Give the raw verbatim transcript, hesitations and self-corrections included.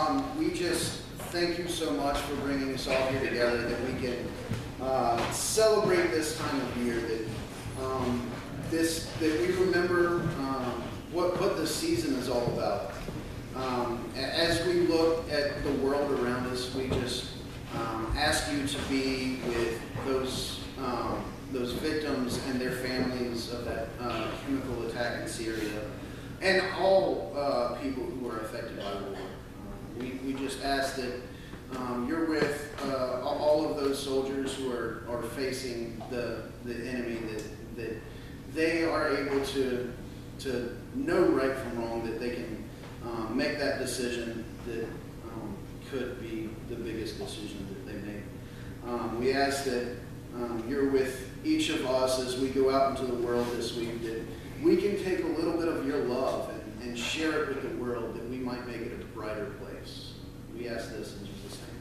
um, we just thank you so much for bringing us all here together, that we can uh, celebrate this time of year, that um, this that we remember um, what what this season is all about. Um, as we look at the world around us, we just um, ask you to be with those um, those victims and their families of that uh, chemical attack in Syria, and all uh, people who are affected by war. Um, we, we just ask that um, you're with uh, all of those soldiers who are, are facing the, the enemy, that, that they are able to, to know right from wrong, that they can um, make that decision that um, could be the biggest decision that they make. Um, we ask that um, you're with each of us as we go out into the world this week, that we can take a little bit of your love and, and share it with the world, that we might make it a brighter place. We ask this in Jesus' name.